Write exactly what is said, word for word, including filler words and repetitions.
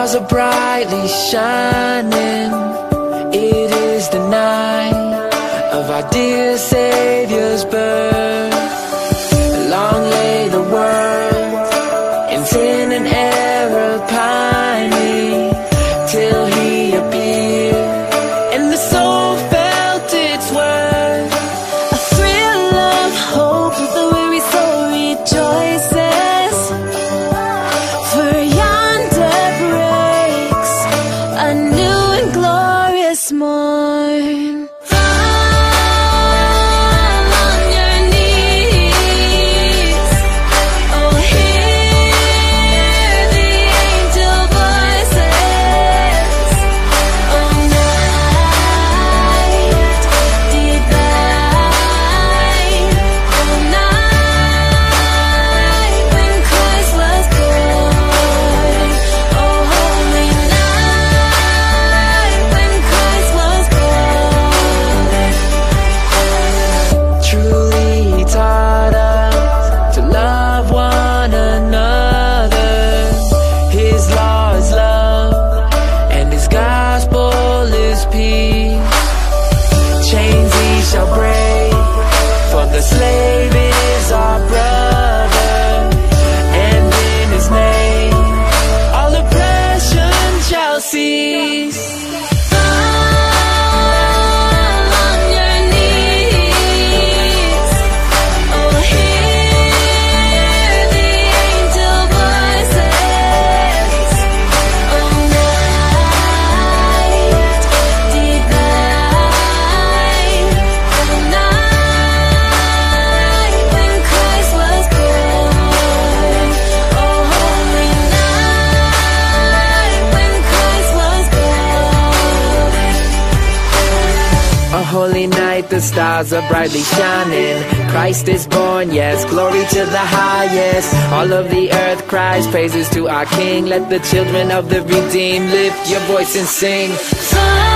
stars are brightly shining. It is the night of our dear Savior's birth. Long lay the world in sin and error pining, till he appeared and the soul felt its worth. A thrill of hope, the weary soul rejoices, for yonder breaks a new and glorious morn. The slave is our brother, and in his name all oppression shall cease. Holy night, the stars are brightly shining. Christ is born, yes, glory to the highest. All of the earth cries praises to our King. Let the children of the redeemed lift your voice and sing.